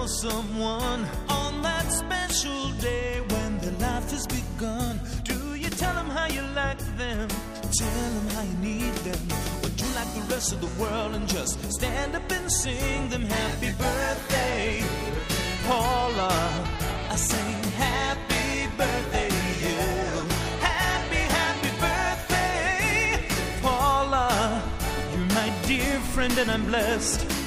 someone on that special day when their life has begun? Do you tell them how you like them? Tell them how you need them? Or do you like the rest of the world and just stand up and sing them happy birthday? Paula, I sing happy birthday to you. Happy, happy birthday, Paula. You're my dear friend and I'm blessed